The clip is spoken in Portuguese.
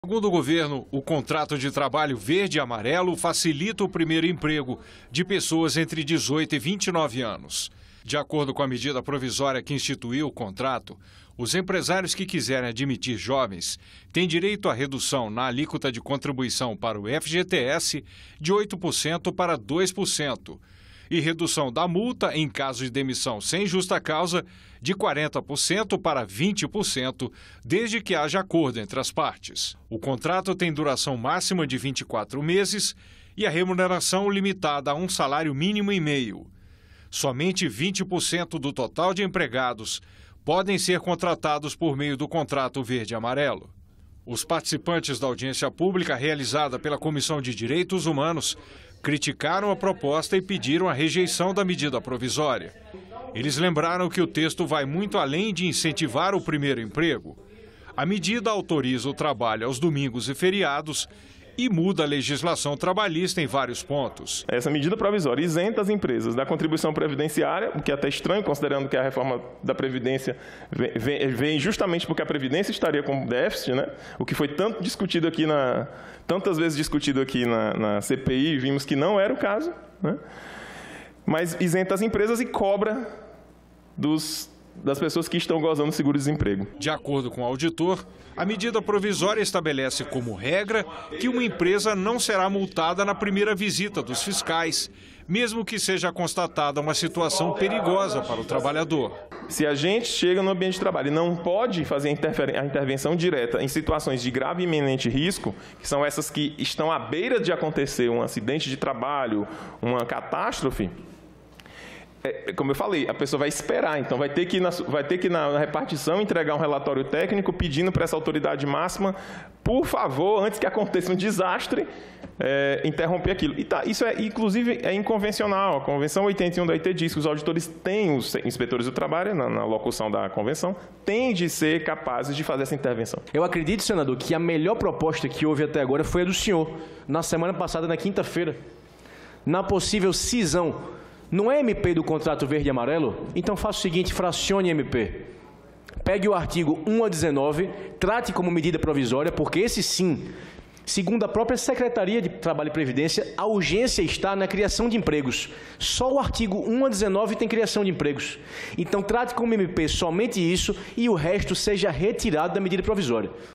Segundo o governo, o contrato de trabalho verde e amarelo facilita o primeiro emprego de pessoas entre 18 e 29 anos. De acordo com a medida provisória que instituiu o contrato, os empresários que quiserem admitir jovens têm direito à redução na alíquota de contribuição para o FGTS de 8% para 2%. E redução da multa em caso de demissão sem justa causa de 40% para 20%, desde que haja acordo entre as partes. O contrato tem duração máxima de 24 meses e a remuneração limitada a um salário mínimo e meio. Somente 20% do total de empregados podem ser contratados por meio do contrato verde e amarelo. Os participantes da audiência pública realizada pela Comissão de Direitos Humanos criticaram a proposta e pediram a rejeição da medida provisória. Eles lembraram que o texto vai muito além de incentivar o primeiro emprego. A medida autoriza o trabalho aos domingos e feriados e muda a legislação trabalhista em vários pontos. Essa medida provisória isenta as empresas da contribuição previdenciária, o que é até estranho, considerando que a reforma da Previdência vem justamente porque a Previdência estaria com déficit, né? O que foi tantas vezes discutido aqui na CPI, vimos que não era o caso, né? Mas isenta as empresas e cobra das pessoas que estão gozando do seguro-desemprego. De acordo com o auditor, a medida provisória estabelece como regra que uma empresa não será multada na primeira visita dos fiscais, mesmo que seja constatada uma situação perigosa para o trabalhador. Se a gente chega no ambiente de trabalho e não pode fazer a intervenção direta em situações de grave e iminente risco, que são essas que estão à beira de acontecer um acidente de trabalho, uma catástrofe, como eu falei, a pessoa vai esperar, então vai ter que na repartição entregar um relatório técnico pedindo para essa autoridade máxima, por favor, antes que aconteça um desastre, interromper aquilo. Isso inclusive é inconvencional. A Convenção 81 da OIT diz que os auditores têm, os inspetores do trabalho, na locução da Convenção, têm de ser capazes de fazer essa intervenção. Eu acredito, senador, que a melhor proposta que houve até agora foi a do senhor, na semana passada, na quinta-feira, na possível cisão. Não é MP do contrato verde e amarelo? Então faça o seguinte, fracione MP. Pegue o artigo 1 a 19, trate como medida provisória, porque esse sim, segundo a própria Secretaria de Trabalho e Previdência, a urgência está na criação de empregos. Só o artigo 1 a 19 tem criação de empregos. Então trate como MP somente isso e o resto seja retirado da medida provisória.